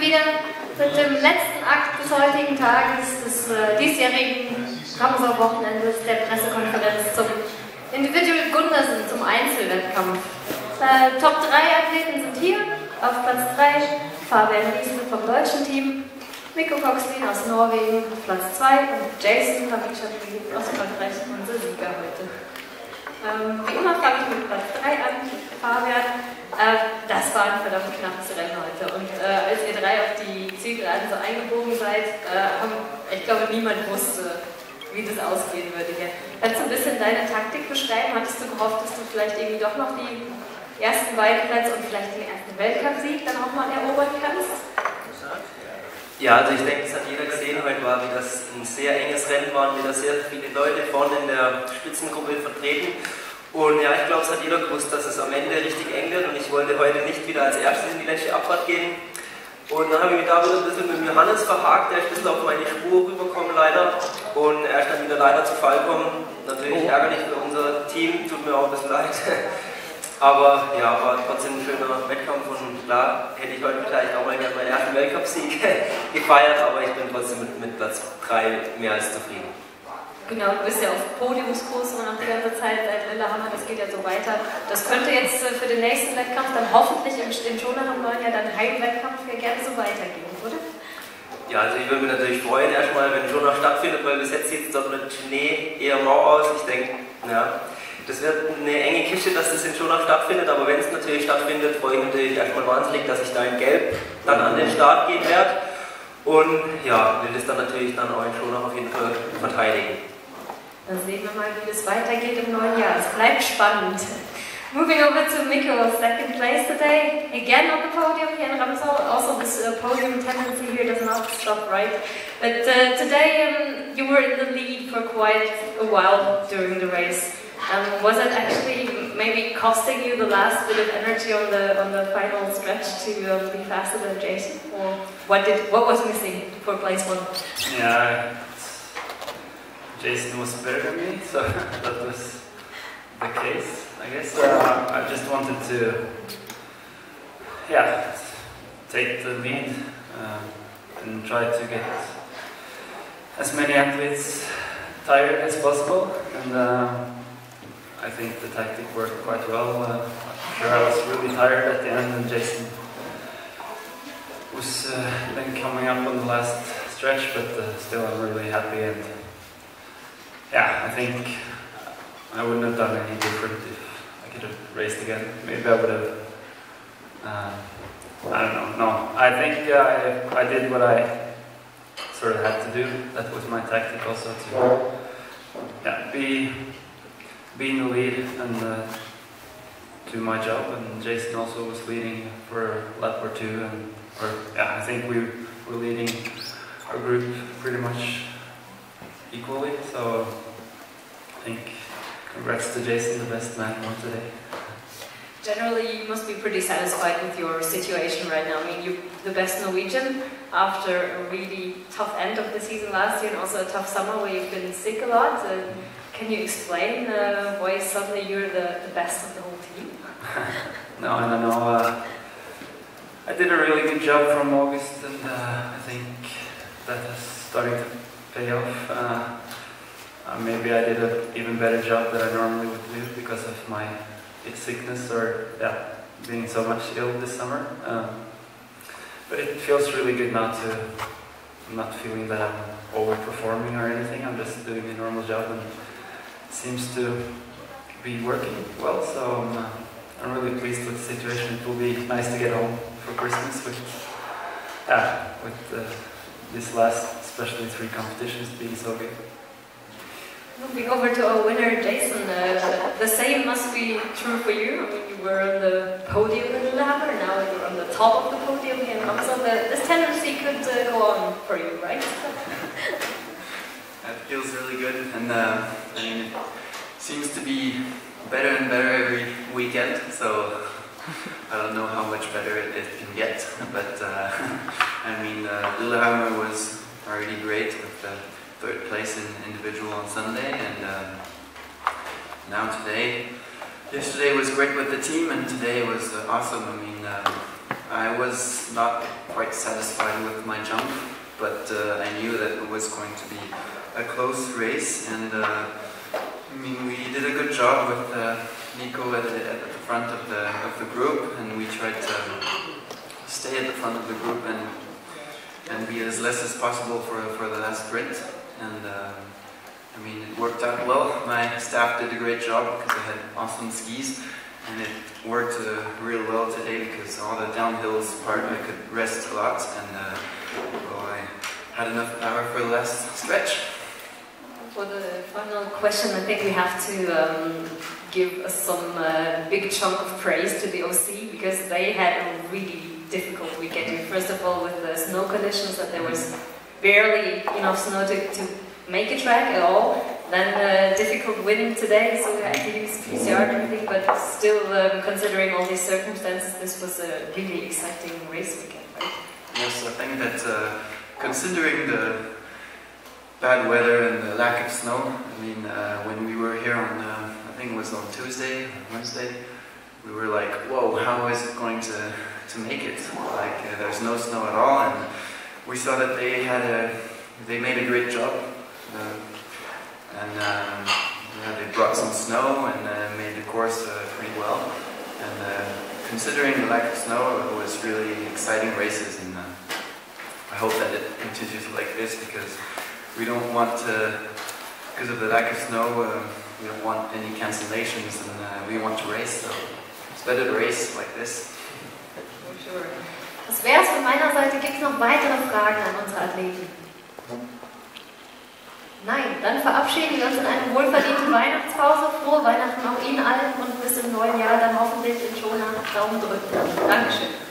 wieder mit dem letzten Akt des heutigen Tages, des diesjährigen Ramsau-Wochenendes, der Pressekonferenz zum Individual Gundersen, zum Einzelwettkampf. Top 3 Athleten sind hier, auf Platz 3 Fabian Wiesel vom deutschen Team, Mikko Kokslin aus Norwegen auf Platz 2 und Jason Havichatli aus Frankreich, unser Sieger heute. Wie immer fange ich mit Platz 3 an, Fabian. Das war ein verdammt knappes Rennen heute und als ihr drei auf die Zielgeraden so eingebogen seid, ich glaube niemand wusste, wie das ausgehen würde hier. Kannst du ein bisschen deine Taktik beschreiben? Hattest du gehofft, dass du vielleicht irgendwie doch noch die ersten beiden Plätze und vielleicht den ersten Weltcupsieg dann auch mal erobern kannst? Ja, also ich denke, das hat jeder gesehen, heute war wieder ein sehr enges Rennen, waren wieder sehr viele Leute vorne in der Spitzengruppe vertreten. Und ja, ich glaube, es hat jeder gewusst, dass es am Ende richtig eng wird und ich wollte heute nicht wieder als erstes in die letzte Abfahrt gehen. Und dann habe ich mich da wieder ein bisschen mit Johannes verhakt, der ist ein bisschen auf meine Spur rübergekommen leider und er ist dann wieder leider zu Fall gekommen. Natürlich ärgerlich für unser Team, tut mir auch ein bisschen leid. Aber ja, war trotzdem ein schöner Wettkampf und klar hätte ich heute vielleicht auch mal gerne meinen ersten Weltcup-Sieg gefeiert, aber ich bin trotzdem mit Platz 3 mehr als zufrieden. Genau, du bist ja auf Podiumskurs und auch die ganze Zeit seit Lillehammer, das geht ja so weiter. Das könnte jetzt für den nächsten Wettkampf dann hoffentlich in Schonach im neuen Jahr dann Heimwettkampf ja gerne so weitergehen, oder? Ja, also ich würde mich natürlich freuen, erstmal, wenn Schonach stattfindet, weil bis jetzt sieht es dort mit Schnee eher mau aus. Ich denke, ja, das wird eine enge Kiste, dass das in Schonach stattfindet, aber wenn es natürlich stattfindet, freue ich mich natürlich erstmal wahnsinnig, dass ich da in Gelb dann an den Start gehen werde. Und ja, will das dann natürlich dann auch in Schonach auf jeden Fall verteidigen. Dann sehen wir mal, wie es weitergeht im neuen Jahr. Es bleibt spannend. Moving over to Mikko, second place today, again on the podium here in Ramsau. Also this podium tendency here does not stop, right? But today you were in the lead for quite a while during the race. Was it actually maybe costing you the last bit of energy on the final stretch to be faster than Jason? Or what was missing for place one? Yeah. Jason was better than me, so that was the case, I guess. I just wanted to, yeah, take the lead and try to get as many athletes tired as possible. And I think the tactic worked quite well. I'm sure I was really tired at the end, and Jason was then coming up on the last stretch, but still I'm really happy. And yeah, I think I wouldn't have done any different if I could have raced again. Maybe I would have, I don't know. No, I think I did what I sort of had to do. That was my tactic also to be in the lead and do my job. And Jason also was leading for a lap or two. And I think we were leading our group pretty much equally, so I think congrats to Jason, the best man won today. Generally, you must be pretty satisfied with your situation right now. I mean, you're the best Norwegian after a really tough end of the season last year and also a tough summer where you've been sick a lot. Can you explain why suddenly you're the best of the whole team? No, I don't know. I did a really good job from August, and I think that has started to pay off. Maybe I did an even better job than I normally would do because of my sickness or being so much ill this summer. But it feels really good now I'm not feeling that I'm overperforming or anything. I'm just doing a normal job and it seems to be working well. So I'm really pleased with the situation. It will be nice to get home for Christmas with this last, especially 3 competitions being so good. Moving over to our winner, Jason, the same must be true for you. I mean, you were on the podium in Lillehammer, now you're on the top of the podium here in Ramsau. This tendency could go on for you, right? It feels really good, and I mean, it seems to be better and better every weekend, so I don't know how much better it can get, but I mean, Lillehammer was already great with the 3rd place in individual on Sunday, and now yesterday was great with the team, and today was awesome. I mean, I was not quite satisfied with my jump, but I knew that it was going to be a close race, and I mean, we did a good job with Nico at the front of the group, and we tried to stay at the front of the group and be as less as possible for the last sprint. And I mean, it worked out well. My staff did a great job because I had awesome skis, and it worked real well today because all the downhills part I could rest a lot, and well, I had enough power for the last stretch. For the final question, I think we have to give some big chunk of praise to the OC, because they had a really difficult weekend. First of all, with the snow conditions, that there was barely enough snow to make a track at all. Then difficult wind today, so we had to use PCR and everything, but still, considering all these circumstances, this was a really exciting race weekend, right? Yes, I think that considering the bad weather and the lack of snow, I mean, when we were here on, I think it was on Wednesday, we were like, whoa, how is it going to make it? Like, there's no snow at all, and we saw that they made a great job. They brought some snow and made the course pretty well. And considering the lack of snow, it was really exciting races, and I hope that it continues like this, because we don't want to, because of the lack of snow, we don't want any cancellations, and we want to race, so it's better to race like this. For sure. Das wäre es von meiner Seite. Gibt es noch weitere Fragen an unsere Athleten? Nein, dann verabschieden wir uns in eine wohlverdiente Weihnachtspause. Frohe Weihnachten auch Ihnen allen und bis im neuen Jahr dann hoffentlich in Schona. Daumen drücken. Dankeschön.